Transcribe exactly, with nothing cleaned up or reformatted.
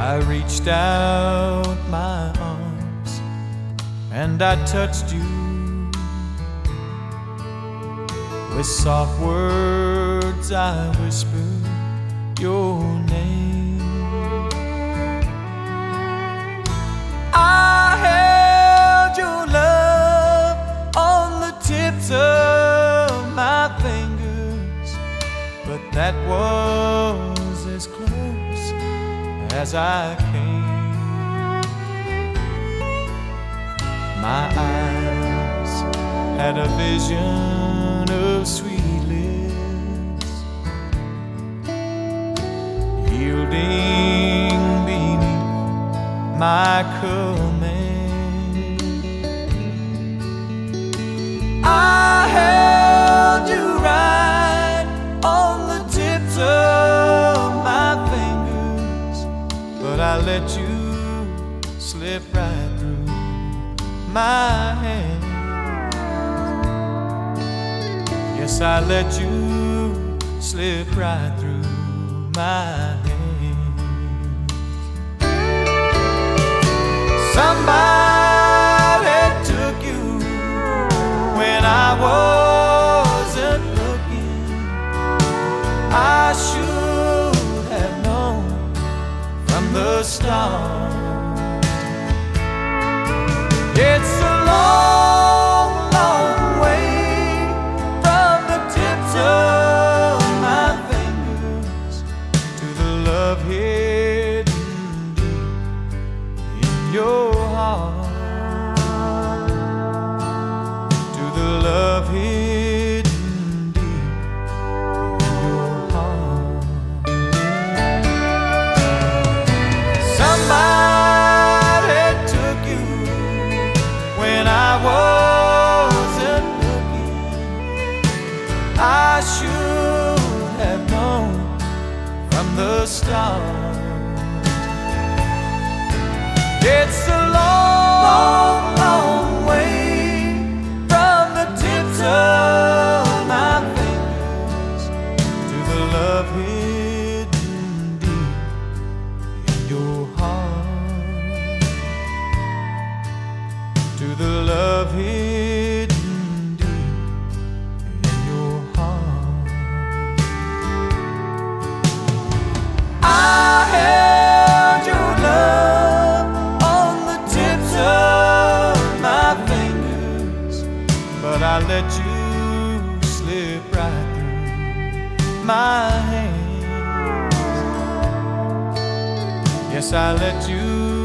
I reached out my arms and I touched you. With soft words I whispered your name. I held your love on the tips of my fingers, but that was as close as I came. My eyes had a vision of sweet lips, yielding beneath my command. I held you right on the tips of my fingers, but I let you slip right through my hands. Yes, I let you slip right through my hands. Somebody took you when I wasn't looking. I should have known from the start. It's a long, long way from the tips of my fingers to the love hidden deep in your heart, to the love hidden deep in your heart. Somebody took you when I wasn't looking. I should have known from the start. It's a long, long way from the tips of my fingers to the love hidden deep in your heart, to the love hidden deep in your heart. I held your love on the tips of my fingers, but I let you slip right through my hands. Yes, I let you